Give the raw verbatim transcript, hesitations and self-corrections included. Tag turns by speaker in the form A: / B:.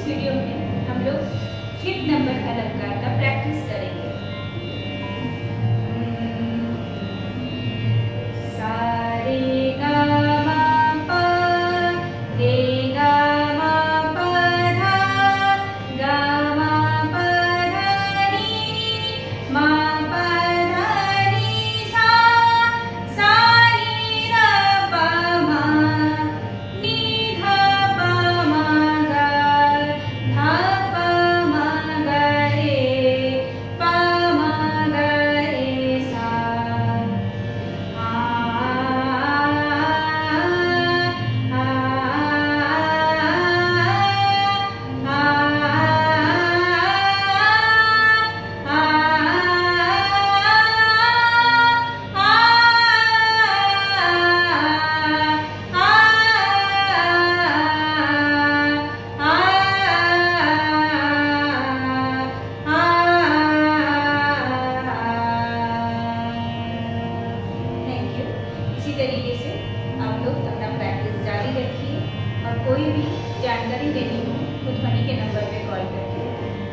A: Video में हम लोग फिफ्थ नंबर अलंकार का प्रैक्टिस करेंगे। सा रे गा मा पा रे गा मा पा धा गा मा पा धा नी मा पा धा नी सा सा नी धा पा मा नी धा पा मा गा धा पा मा गा रे पा मा गा रे सा आ आ थैंक यू। इसी तरीके से आप लोग अपना प्रैक्टिस जारी रखिए और कोई भी जानकारी लेनी हो तो ध्वनि के नंबर पे कॉल करके